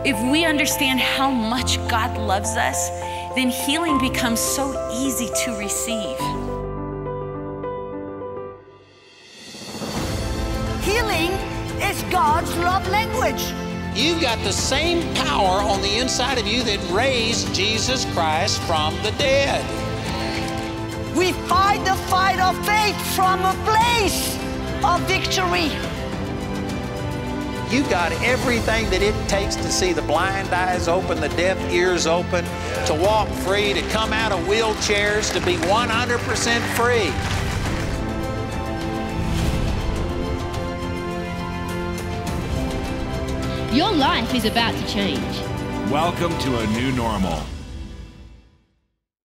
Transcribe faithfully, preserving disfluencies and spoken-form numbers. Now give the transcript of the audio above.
If we understand how much God loves us, then healing becomes so easy to receive. Healing is God's love language. You've got the same power on the inside of you that raised Jesus Christ from the dead. We fight the fight of faith from a place of victory. You got everything that it takes to see the blind eyes open, the deaf ears open, to walk free, to come out of wheelchairs, to be one hundred percent free. Your life is about to change. Welcome to a new normal.